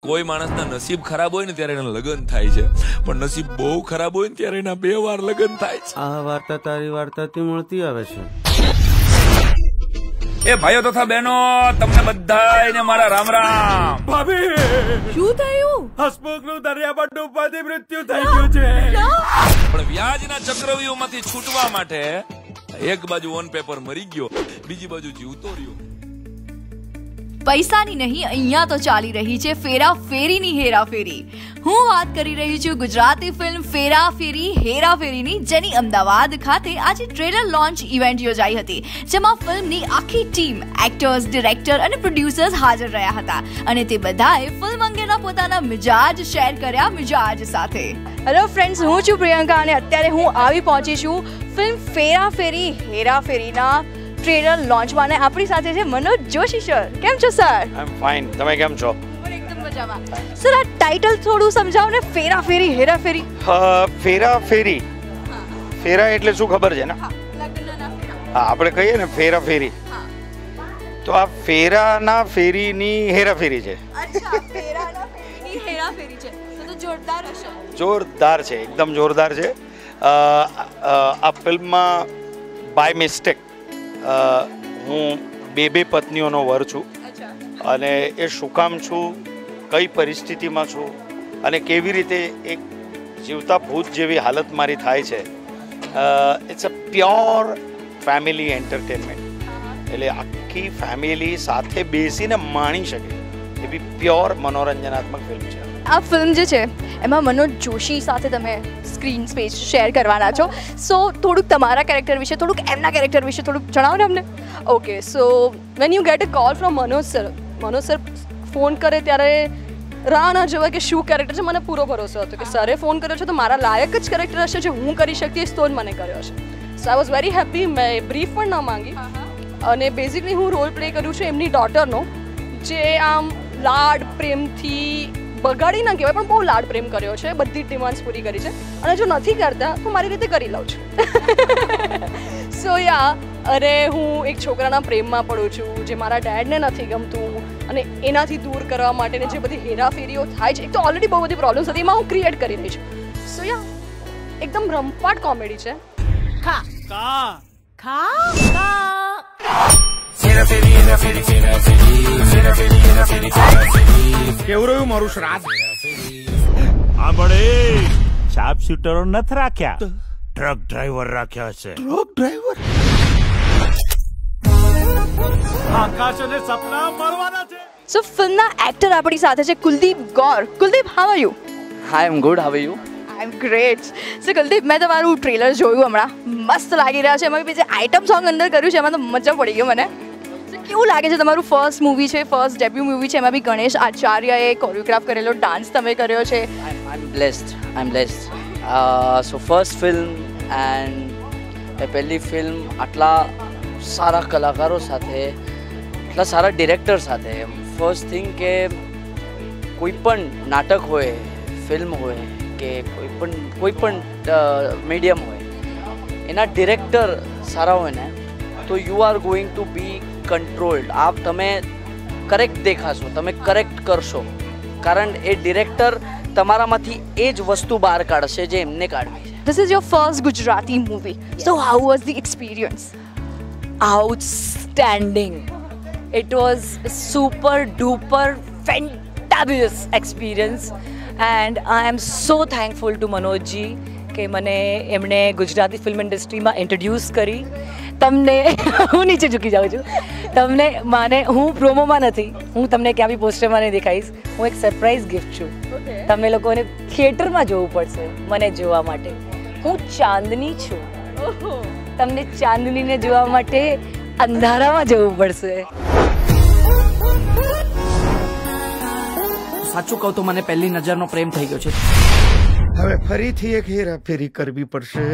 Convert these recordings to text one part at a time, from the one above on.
કોઈ માણસના નસીબ ખરાબ હોય ને ત્યારે એના લગ્ન થાય છે, પણ નસીબ બહુ ખરાબ હોય ને ત્યારે એના 2 વાર લગ્ન થાય છે. આ વાર્તા તારી વાર્તાથી મળતી આવે છે. એ ભાઈઓ તથા બહેનો, તમને બધાને મારા રામ રામ. ભાભી, શું થયું? હસમુખનું દરિયામાં ડૂબવાથી મૃત્યુ થઈ ગયું છે. પણ વ્યાજના ચક્રવ્યૂહમાંથી છૂટવા માટે એક બાજુ ઓન પેપર મરી ગયો, બીજી બાજુ જીવતો રહ્યો. પૈસાની નહીં, અહીંયા તો ચાલી રહી છે ફેરા ફેરીની હેરાફેરી. હું વાત કરી રહી છું ગુજરાતી ફિલ્મ ફેરા ફેરી હેરાફેરીની, જેની અમદાવાદ ખાતે આજે ટ્રેલર લોન્ચ ઇવેન્ટ યોજાઈ હતી, જેમાં ફિલ્મની આખી ટીમ, એક્ટર્સ, ડિરેક્ટર અને પ્રોડ્યુસર્સ હાજર રહ્યા હતા અને તે બધાએ ફિલ્મ અંગેના પોતાના મિજાજ શેર કર્યા મિજાજ સાથે. હેલો ફ્રેન્ડ્સ, હું છું પ્રિયંકા અને અત્યારે હું આવી પહોંચી છું ફિલ્મ ફેરા ફેરી હેરાફેરીના ટ્રેલર લોન્ચમાં અને આપણી સાથે છે મનોજ જોશી સર. કેમ છો સર? આઈ એમ ફાઇન, તમે કેમ છો? એકદમ મજામાં. સર, આ ટાઇટલ થોડું સમજાવો ને, ફેરા ફેરી હેરાફેરી. ફેરા ફેરી, ફેરા એટલે શું ખબર છે ને? હા, આપણે કહીએ ને ફેરા ફેરી, તો આ ફેરાના ફેરીની હેરાફેરી છે. અચ્છા, ફેરાના ફેરીની હેરાફેરી છે, તો જોરદાર હશે. જોરદાર છે, એકદમ જોરદાર છે. આ ફિલ્મમાં બાય મિસ્ટેક હું બે પત્નીઓનો વર છું, અને એ શું કામ છું, કઈ પરિસ્થિતિમાં છું અને કેવી રીતે એક જીવતા ભૂત જેવી હાલત મારી થાય છે. It's a pure family entertainment, એટલે આખી ફેમિલી સાથે બેસીને માણી શકે એવી પ્યોર મનોરંજનાત્મક ફિલ્મ છે. આ ફિલ્મ જે છે એમાં મનોજ જોશી સાથે તમે સ્ક્રીન સ્પેસ શેર કરવાના છો, સો થોડુંક તમારા કેરેક્ટર વિશે, થોડુંક એમના કેરેક્ટર વિશે થોડુંક જણાવો ને અમને. Okay, so when you get a call from Manoj sir ફોન કરે ત્યારે રાહ ના જોવા કે શું કેરેક્ટર છે. મને પૂરો ભરોસો હતો કે સરે ફોન કર્યો છે તો મારા લાયક જ કેરેક્ટર હશે, જે હું કરી શકીશ તો જ મને કર્યો હશે. So I was very happy. મેં બ્રીફ પણ ના માંગી અને બેઝિકલી હું રોલ પ્લે કર્યું છે એમની ડોટરનો, જે આમ લાડ પ્રેમથી બગાડી ના કહેવાય પણ બહુ લાડ પ્રેમ કર્યો છે, બધી ડિમાન્ડ્સ પૂરી કરી છે, અને જો નથી કરતા તો મારી રીતે કરી લઉં છું. સો યા, અરે હું એક છોકરાના પ્રેમમાં પડું છું જે મારા ડેડને નથી ગમતું, અને એનાથી દૂર કરવા માટેની જે બધી હેરાફેરીઓ થાય છે, એક તો ઓલરેડી બહુ બધી પ્રોબ્લેમ્સ હતી, એમાં હું ક્રિએટ કરી રહી છું. સો યા, એકદમ રમપાટ કોમેડી છે. ખા ખા ખા કેવું રહ્યું મારું શ્રાદ્ધ? શાર્પ શૂટરો નથી રાખ્યા, ટ્રક ડ્રાઈવર રાખ્યા છે. Truck driver? આકાશ અને સપના મળવાના છે. સો ફિલ્મના એક્ટર આપણી સાથે છે Kuldeep Gaur. Kuldeep, how are you? Hi, I am good, how are you? I am great. So Kuldeep, મેં તમારું ટ્રેલર જોયું હમણાં, મસ્ત લાગી રહ્યા છે. એમાં બી જે આઇટમ સોંગ અંદર કર્યું છે એમાં તો મજા પડી ગઈ મને. કેવું લાગે છે? તમારું ફર્સ્ટ મૂવી છે, ફર્સ્ટ ડેબ્યુ મૂવી છે, એમાં બી ગણેશ આચાર્યએ કોરિયોગ્રાફ કરેલો ડાન્સ તમે કર્યો છે. I am blessed. So first film and પહેલી ફિલ્મ આટલા સારા કલાકારો સાથે, આટલા સારા ડિરેક્ટર સાથે. ફર્સ્ટ થિંગ કે કોઈ પણ નાટક હોય, ફિલ્મ હોય કે કોઈ પણ મીડિયમ હોય, એના ડિરેક્ટર સારા હોય ને તો you are going to be controlled. આપ તમે કરેક્ટ દેખાશો, તમે કરેક્ટ કરશો, કારણ એ ડિરેક્ટર તમારામાંથી એ જ વસ્તુ બહાર કાઢશે જે એમને કાઢવી છે. This is your first Gujarati movie. So how was the experience? Outstanding. It was a super duper fantabulous experience and I am so thankful to Manoj ji કે મને એમણે ગુજરાતી ફિલ્મ ઇન્ડસ્ટ્રીમાં ઇન્ટ્રોડ્યુસ કરી. તમને હું નીચે ઝૂકી જાઉં છું. તમને માને હું પ્રોમોમાં નથી, હું તમને ક્યાં બી પોસ્ટરમાં નહીં દેખાઈશ. હું એક સરપ્રાઈઝ ગિફ્ટ છું. તમે લોકોને થિયેટરમાં જોવું પડશે મને જોવા માટે. હું ચાંદની છું, તમને ચાંદનીને જોવા માટે અંધારામાં જવું પડશે. સાચું કહું તો મને પહેલી નજરનો પ્રેમ થઈ ગયો છે. હવે ફરીથી એક હેરાફેરી કરવી પડશે.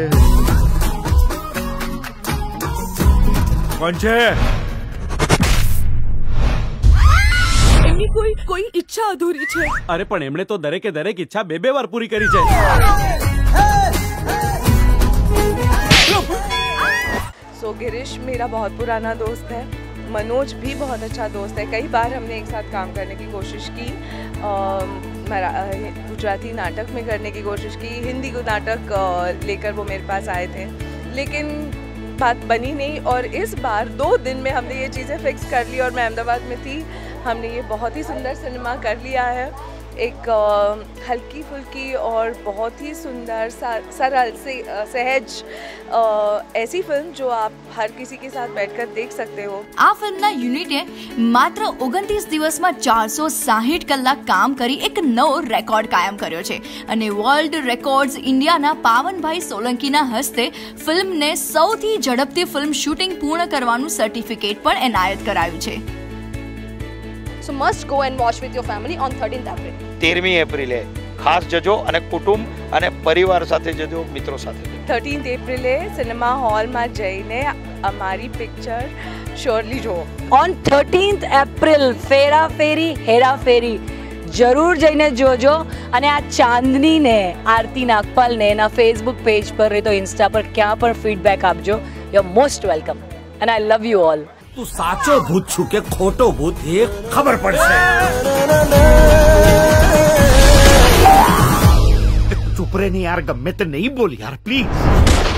કોણ છે? એમની કોઈ ઈચ્છા અધૂરી છે. અરે પણ એમણે તો દરેકે દરેક ઈચ્છા બે વાર પૂરી કરી છે. सो गिरीश मेरा बहुत पुराना दोस्त है, मनोज भी बहुत अच्छा दोस्त है. कई बार हमने एक साथ काम करने की कोशिश की गुजराती नाटक में करने की कोशिश की, हिंदी को नाटक लेकर वो मेरे पास आए थे, लेकिन बात बनी नहीं। और इस बार 2 दिन में हमने ये चीज़ें फिक्स कर ली और मैं अहमदाबाद में थी, हमने ये बहुत ही सुंदर सिनेमा कर लिया है। एक हल्की फुल्की और बहुत ही सुंदर सरल सहज ऐसी फिल्म जो आप हर किसी के साथ बैठकर देख सकते हो। આ ફિલ્મના યુનિટે માત્ર 29 દિવસમાં 460 કલાક કામ કરી એક નવો રેકોર્ડ કાયમ કર્યો છે અને વર્લ્ડ રેકોર્ડ્સ ઇન્ડિયાના પાવનભાઈ સોલંકીના હસ્તે ફિલ્મને સૌથી ઝડપથી ફિલ્મ શૂટિંગ પૂર્ણ કરવાનું સર્ટિફિકેટ પણ એનાયત કરાયું છે। So must go and watch with your family on 13th April. 13મી એપ્રિલે ખાસ જજો અને કુટુંબ અને પરિવાર સાથે જજો, મિત્રો સાથે જજો। 13th એપ્રિલે સિનેમા હોલમાં જઈને અમારી પિક્ચર શ્યોરલી જુઓ। On 13th April Fera Feri Hera Pheri જરૂર જઈને જોજો। અને આ ચાંદનીને, આરતી નાગપાલને એના ફેસબુક પેજ પર તો ઇન્સ્ટા પર ક્યાં પણ ફીડબેક આપજો। You are most welcome and I love you all. તું સાચો ભૂત છું કે ખોટો ભૂત એ ખબર પડશે। ચૂપ રે નહીં યાર, ગમે તે નહીં બોલ યાર પ્લીઝ।